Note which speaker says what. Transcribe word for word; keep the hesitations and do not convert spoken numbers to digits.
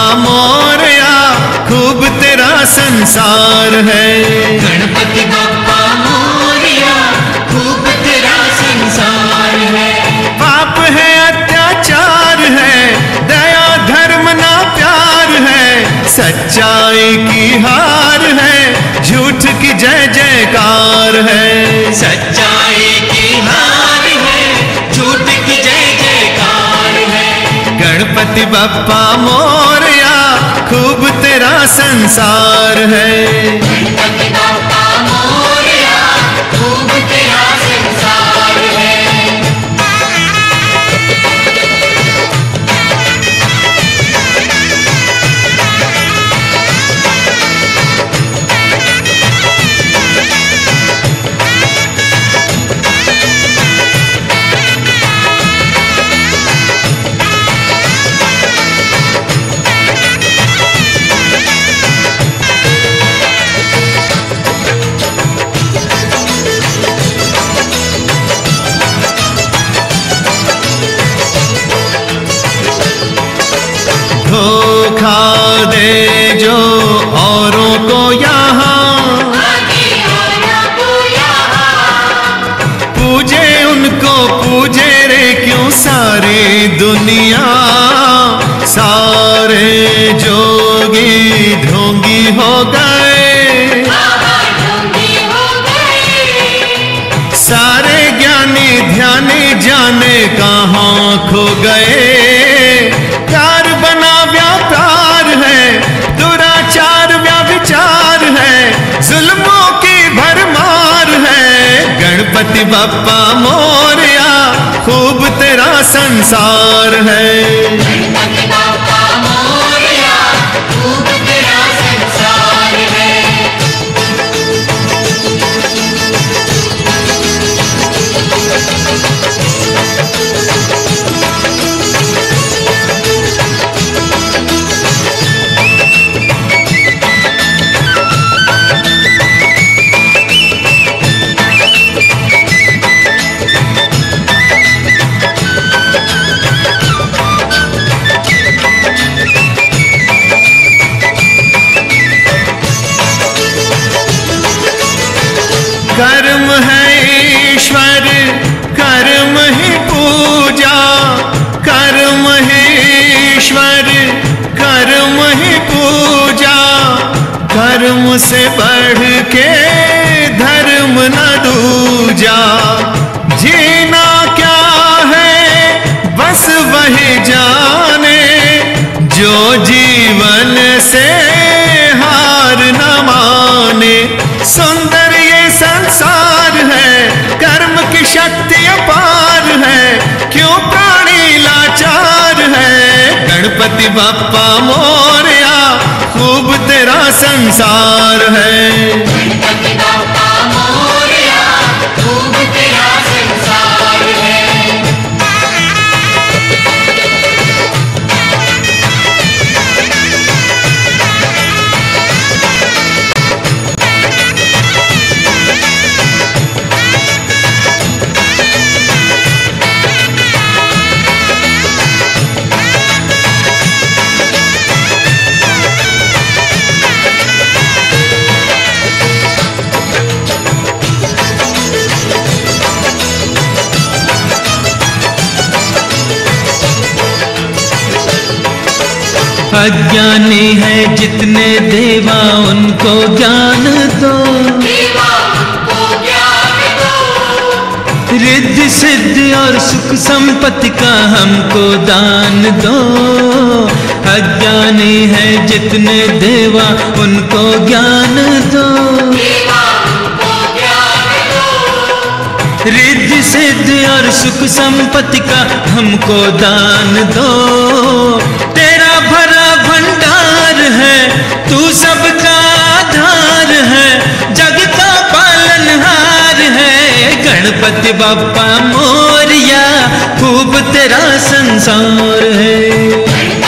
Speaker 1: मोरया खूब तेरा संसार है।
Speaker 2: गणपति बप्पा मोरया खूब तेरा संसार है।
Speaker 1: पाप है अत्याचार है, दया धर्म ना प्यार है, सच्चाई की हार है, झूठ की जय जयकार है।
Speaker 2: सच्चाई की हार है, झूठ की जय जयकार है।
Speaker 1: गणपति बप्पा मोरया खूब तेरा संसार है।
Speaker 2: गणपति बप्पा मोरया खूब तेरा संसार है।
Speaker 1: धोखा दे जो औरों को यहाँ, पूजे उनको पूजे रे क्यों सारी दुनिया। सारे जोगी ढोंगी हो गए, सारे ज्ञानी ध्यानी जाने कहाँ खो गए। प्यार बना व्यापार है, दुराचार व्याविचार है, जुल्मों की भरमार है। गणपति बप्पा मोरया खूब तेरा संसार है।
Speaker 2: गणपति बप्पा मोरया खूब तेरा संसार है।
Speaker 1: कर्म है ईश्वर कर्म ही पूजा, कर्म ही ईश्वर कर्म ही पूजा। कर्म से बढ़ के धर्म न दूजा। जीना क्या है बस वही जाने, जो जीवन से हार न माने। सुंदर ये संसार है, कर्म की शक्ति अपार है, क्यों प्राणी लाचार है। गणपति बप्पा मोरया खूब तेरा संसार है।
Speaker 2: गणपति बप्पा मोरया खूब तेरा संसार है।
Speaker 3: अज्ञानी है जितने देवा उनको ज्ञान दो,
Speaker 2: देवा उनको ज्ञान दो।
Speaker 3: रिद्धि सिद्धि और सुख संपत्ति का हमको दान दो। अज्ञानी है जितने देवा उनको ज्ञान दो,
Speaker 2: देवा उनको ज्ञान दो।
Speaker 3: रिद्धि सिद्धि और सुख संपत्ति का हमको दान दो। तेरा भरा भंडार है, तू सबका आधार है, जग का पालनहार है। गणपति बप्पा मोरया खूब तेरा संसार है।